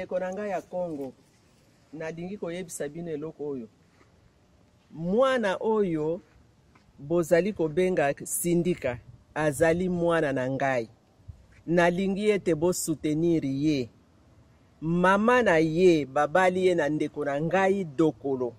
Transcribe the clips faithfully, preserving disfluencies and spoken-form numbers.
bandeko na ngai ya Congo nalingi koyebisa bino eloko oyo mwana oyo bozali kobenga sindika azali mwana na ngai nalingi ete bo soutenir ye mama na ye babali ye na ndeko na ngai Dokolo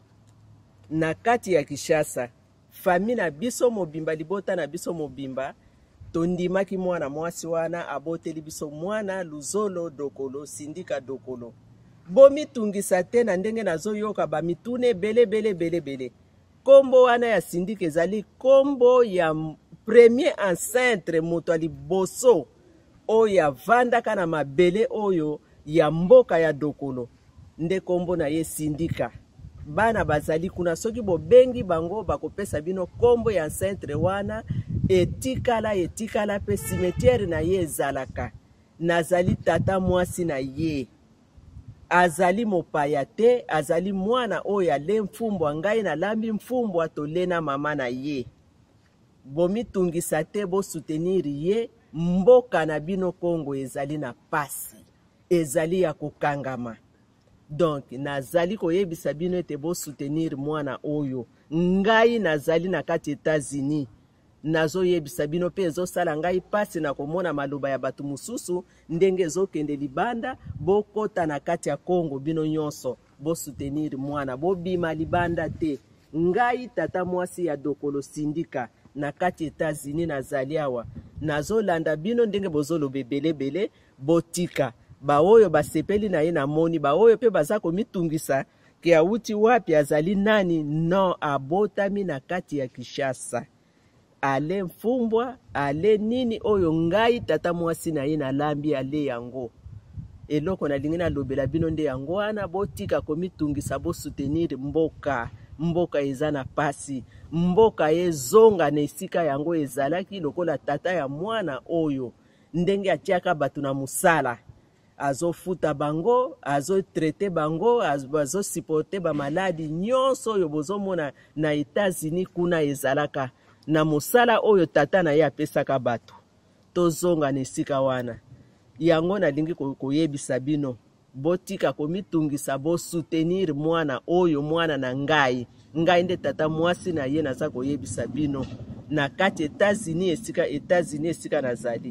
na kati ya Kinshasa fami na biso mobimba libota na biso mobimba tondimaki mwana mwasi wana aboteli biso mwana Luzolo Dokolo Sindika Dokolo bomitungisa te na ndenge nazoyoka bamitune bele bele bele bele kombo wana ya Sindika ezali kombo ya premier ancêtre moto ali boso oyo avandaka na mabele oyo ya mboka ya Dokolo nde kombo na ye Sindika. Bana bazali kuna soki bobengi bango bakopesa bino kombo ya ancêtre wana etikala etikala pe cimetière na ye ezalaka nazali tata mwasi na ye azali mopaya te azali mwana oyo ale mfumbwa ngai na lambi mfumbwa tolena mama na ye bomitungisa te bo soutenir ye mboka na bino Kongo ezali na pasi ezali ya kokangama. Donc nazali koyebisa bino ete bo soutenir mwana oyo ngai nazali na kati États-Unis nazo yebisa bino pe ezosala ngai pasi na komona maloba ya batu mususu ndenge ezokende libanda bokota na kati ya Kongo bino nyonso bo soutenir mwana bo bima libanda te ngai tata mwasi ya Dokolo Sindika na kati États-Unis nazali awa nazolanda bino ndenge bozoloba bele bele botika ba oyo basepeli na ye na moni ba oyo pe baza komitungisa ke auti wapi azali nani no abotami na kati ya Kinshasa ale mfumbwa ale nini oyo ngai tata mwasi na ye na lambi ale yango eloko na lingi na lobela bino nde yango wana botika komitungisa bo soutenir mboka mboka eza na pasi mboka ezonga na esika yango ezalaki lokola tata ya mwana oyo ndenge atiaka batu na musala azo futa bango azo traité bango azo supporter ba maladi nyonso oyo bozomona na États-Unis kuna ezalaka na musala oyo tata na ye apesaka batu tozonga na esika wana yango nalingi koyebisa bino botika komitungisa bo soutenir mwana oyo mwana na ngai ngai nde tata mwasi na ye naza koyebisa bino na kati États-Unis esika États-Unis esika nazali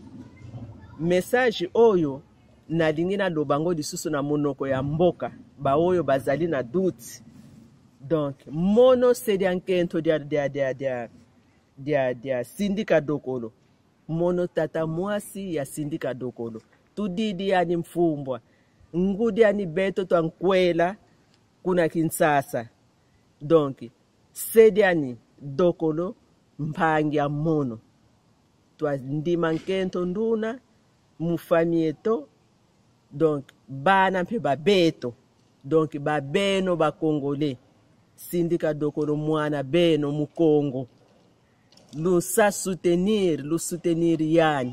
message oyo nalingi na lobango lisusu na monoko ya mboka ba oyo bazali na doute donc mono sedi ankento dia dia dia dia dia dia Sindika Dokolo mono tata mwasi ya Sindika Dokolo tudidi yani mfumbwa ngudi yani beto twankwela kuna Kinshasa donc sedi yani Dokolo mpangi ya mono twa ndima nkento nduna mufamieto donc bana mpe babeto donc babeno ba Congolais Sindika Dokolo mwana beno mu Congo lusa soutenir lu soutenir yani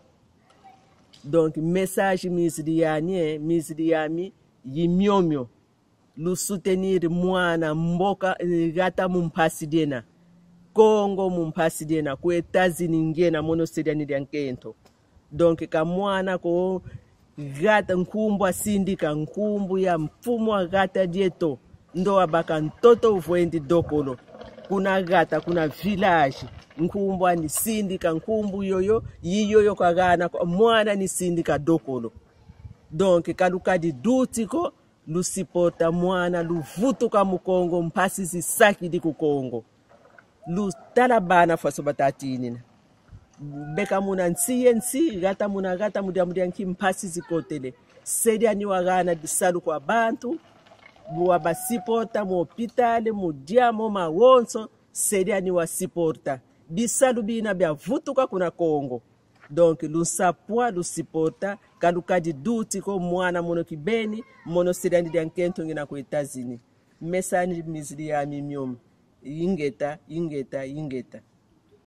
donc message misidi yani misidi yami yimyomyo lu soutenir mwana mboka gata mumpasi dena Congo mumpasi dena ku États-Unis ngena mono sediani diankento donc ka mwana ko gata nkumbwa Sindika nkumbu ya mfumo gata dieto ndo abaka ntoto uvoendi Dokolo kuna gata kuna village nkumbwa ni Sindika nkumbu yoyo yiyoyo kagana mwana ni Sindika Dokolo donc kalukadi dutiko lusipota mwana luvutuka mu Kongo mpasi zisaki di ku Kongo lu talabana faso batatini beka muna nsiye nsi gata muna gata mudia mudia nkimpasi zikotele sedi ani wagana disalu kwa bantu buwa basipota mu hopitale mu diamo mawonso sedi ani wasipota disalu bina bya vutuka kuna Kongo donc lusapwa lusipota kalukadi duti ko mwana mono kibeni mono sedi ani diankento ngina ku États-Unis mesani mizili ya mimyom ingeta ingeta ingeta